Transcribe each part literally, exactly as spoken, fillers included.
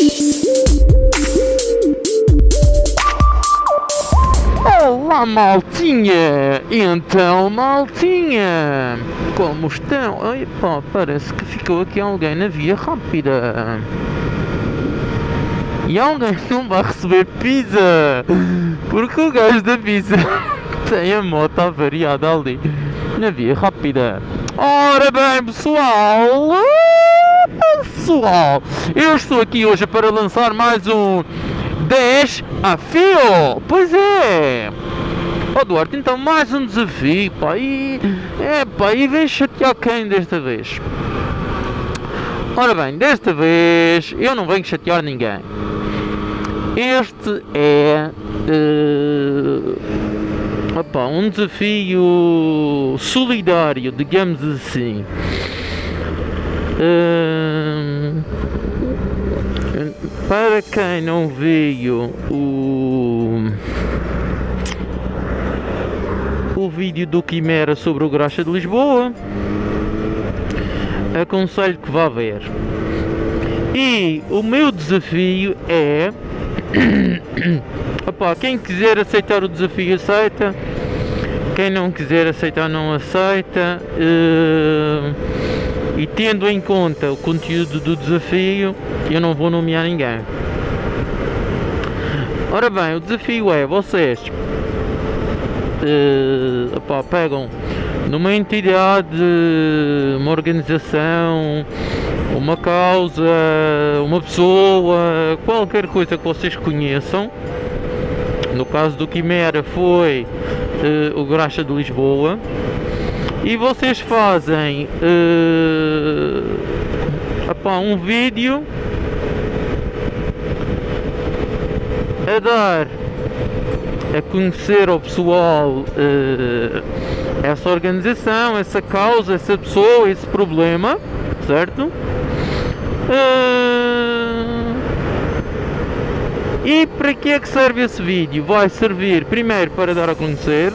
Olá, maltinha! Então, maltinha! Como estão? Ai, pá, parece que ficou aqui alguém na via rápida. E alguém não vai receber pizza, porque o gajo da pizza tem a moto avariada ali na via rápida. Ora bem, pessoal, pessoal, eu estou aqui hoje para lançar mais um dez a fio. Pois é, ó Duarte, então mais um desafio, pá, e, é, pá, e vem chatear quem desta vez? Ora bem, desta vez eu não venho chatear ninguém. Este é uh, opa, um desafio solidário, digamos assim. Uh, para quem não viu o, o vídeo do Quimera sobre o Graxa de Lisboa, aconselho que vá ver. E o meu desafio é... Opa, quem quiser aceitar o desafio aceita, quem não quiser aceitar não aceita, uh, e tendo em conta o conteúdo do desafio, eu não vou nomear ninguém. Ora bem, o desafio é, vocês uh, opa, pegam numa entidade, uma organização, uma causa, uma pessoa, qualquer coisa que vocês conheçam. No caso do Quimera foi uh, o Graxa de Lisboa, e vocês fazem uh, opá, um vídeo a dar a conhecer ao pessoal uh, essa organização, essa causa, essa pessoa, esse problema, certo? Uh... E para que é que serve esse vídeo? Vai servir primeiro para dar a conhecer,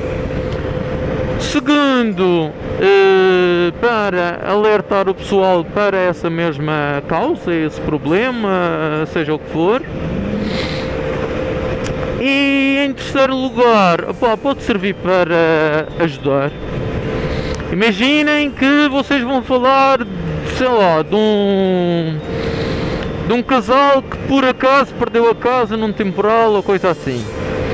segundo uh, para alertar o pessoal para essa mesma causa, esse problema, seja o que for, e em terceiro lugar, opa, pode servir para ajudar. Imaginem que vocês vão falar, sei lá, de um, de um casal que por acaso perdeu a casa num temporal ou coisa assim,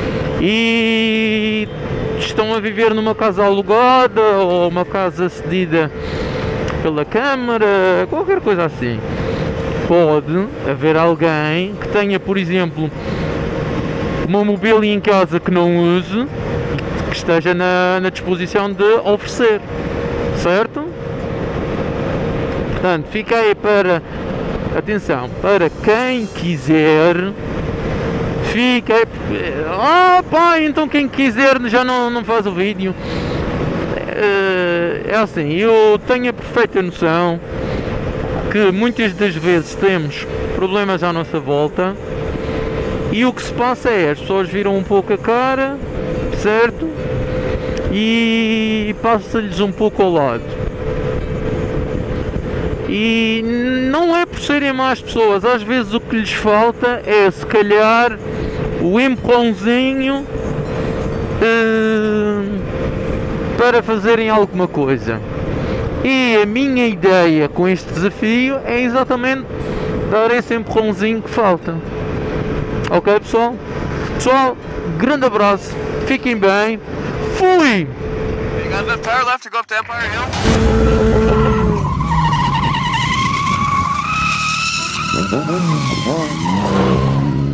e estão a viver numa casa alugada ou uma casa cedida pela Câmara, qualquer coisa assim. Pode haver alguém que tenha, por exemplo, uma mobília em casa que não use, que esteja na, na disposição de oferecer, certo? Portanto, fica aí para, atenção, para quem quiser, fica aí, ah pá, então quem quiser já não, não faz o vídeo. É, é assim, eu tenho a perfeita noção que muitas das vezes temos problemas à nossa volta, e o que se passa é, as pessoas viram um pouco a cara, certo? E passa-lhes um pouco ao lado. E não é por serem más pessoas, às vezes o que lhes falta é, se calhar, o empurrãozinho uh, para fazerem alguma coisa. E a minha ideia com este desafio é exatamente dar esse empurrãozinho que falta. Ok, pessoal? Pessoal, grande abraço, fiquem bem, fui! You got enough tire left to go up to Empire Hill?